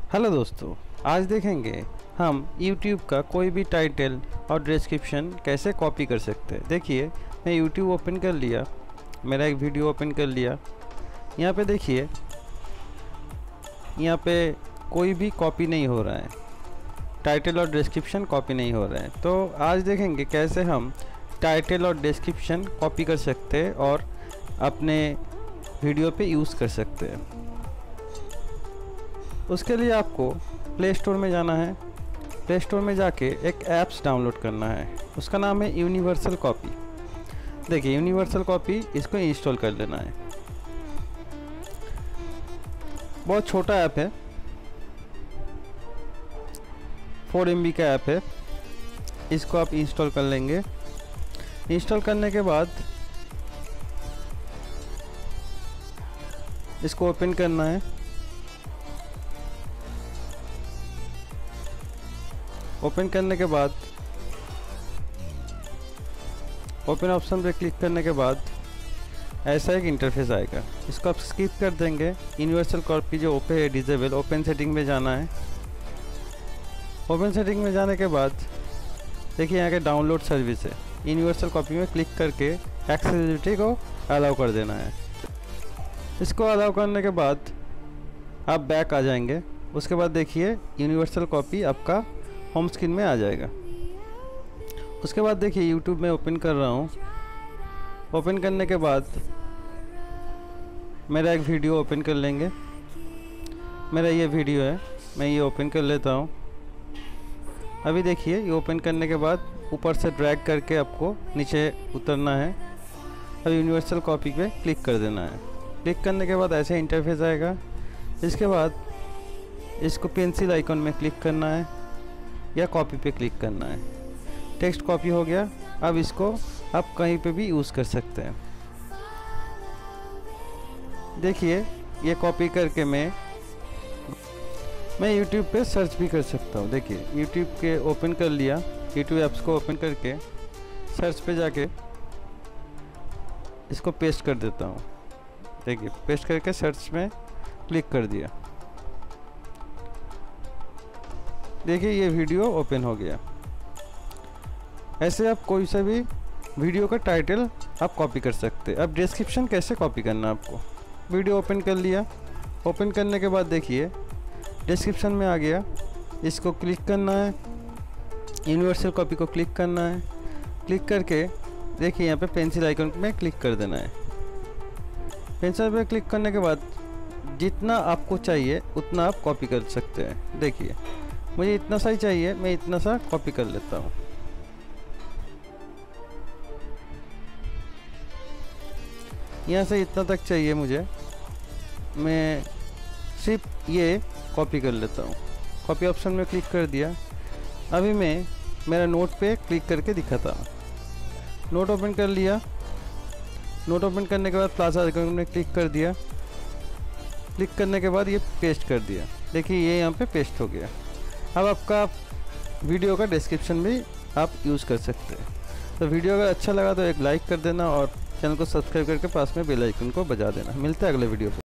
Hello दोस्तों, आज देखेंगे हम YouTube का कोई भी टाइटल और डिस्क्रिप्शन कैसे कॉपी कर सकते हैं। देखिए, मैं YouTube ओपन कर लिया, मेरा एक वीडियो ओपन कर लिया। यहाँ पे देखिए, यहाँ पे कोई भी कॉपी नहीं हो रहा है, टाइटल और डिस्क्रिप्शन कॉपी नहीं हो रहा है। तो आज देखेंगे कैसे हम टाइटल और डिस्क्रिप्शन कॉपी कर सकते हैं और अपने वीडियो पे यूज़ कर सकते हैं। उसके लिए आपको प्ले स्टोर में जाना है। प्ले स्टोर में जाके एक ऐप्स डाउनलोड करना है, उसका नाम है यूनिवर्सल कॉपी। देखिए, यूनिवर्सल कॉपी, इसको इंस्टॉल कर लेना है। बहुत छोटा ऐप है, 4 MB का ऐप है। इसको आप इंस्टॉल कर लेंगे। इंस्टॉल करने के बाद इसको ओपन करना है। ओपन करने के बाद ओपन ऑप्शन पर क्लिक करने के बाद ऐसा एक इंटरफेस आएगा। इसको आप स्किप कर देंगे। यूनिवर्सल कॉपी जो ओपन है डिसेबल, ओपन सेटिंग में जाना है। ओपन सेटिंग में जाने के बाद देखिए, यहाँ के डाउनलोड सर्विस है। यूनिवर्सल कॉपी में क्लिक करके एक्सेसिबिलिटी को अलाउ कर देना है। इसको अलाउ करने के बाद आप बैक आ जाएंगे। उसके बाद देखिए, यूनिवर्सल कॉपी आपका होम स्क्रीन में आ जाएगा। उसके बाद देखिए, यूट्यूब में ओपन कर रहा हूँ। ओपन करने के बाद मेरा एक वीडियो ओपन कर लेंगे। मेरा ये वीडियो है, मैं ये ओपन कर लेता हूँ। अभी देखिए, ये ओपन करने के बाद ऊपर से ड्रैग करके आपको नीचे उतरना है। अब यूनिवर्सल कॉपी पे क्लिक कर देना है। क्लिक करने के बाद ऐसे इंटरफेस आएगा। इसके बाद इसको पेंसिल आइकन में क्लिक करना है या कॉपी पे क्लिक करना है। टेक्स्ट कॉपी हो गया। अब इसको आप कहीं पे भी यूज़ कर सकते हैं। देखिए, ये कॉपी करके मैं YouTube पे सर्च भी कर सकता हूँ। देखिए, YouTube के ओपन कर लिया। YouTube ऐप्स को ओपन करके सर्च पे जाके इसको पेस्ट कर देता हूँ। देखिए, पेस्ट करके सर्च में क्लिक कर दिया। देखिए, ये वीडियो ओपन हो गया। ऐसे आप कोई सा भी वीडियो का टाइटल आप कॉपी कर सकते हैं। अब डिस्क्रिप्शन कैसे कॉपी करना है आपको, वीडियो ओपन कर लिया। ओपन करने के बाद देखिए, डिस्क्रिप्शन में आ गया। इसको क्लिक करना है, यूनिवर्सल कॉपी को क्लिक करना है। क्लिक करके देखिए, यहाँ पे पेंसिल आइकन में क्लिक कर देना है। पेंसिल पे क्लिक करने के बाद जितना आपको चाहिए उतना आप कॉपी कर सकते हैं। देखिए, मुझे इतना सा ही चाहिए, मैं इतना सा कॉपी कर लेता हूँ। यहाँ से इतना तक चाहिए मुझे, मैं सिर्फ ये कॉपी कर लेता हूँ। कॉपी ऑप्शन में क्लिक कर दिया। अभी मैं मेरा नोट पे क्लिक करके दिखाता हूँ। नोट ओपन कर लिया। नोट ओपन करने के बाद प्लस आइकन में क्लिक कर दिया। क्लिक करने के बाद ये पेस्ट कर दिया। देखिए, ये यहाँ पे पेस्ट हो गया। अब आपका वीडियो का डिस्क्रिप्शन भी आप यूज़ कर सकते हैं। तो वीडियो अगर अच्छा लगा तो एक लाइक कर देना और चैनल को सब्सक्राइब करके पास में बेल आइकन को बजा देना। मिलता है अगले वीडियो पर।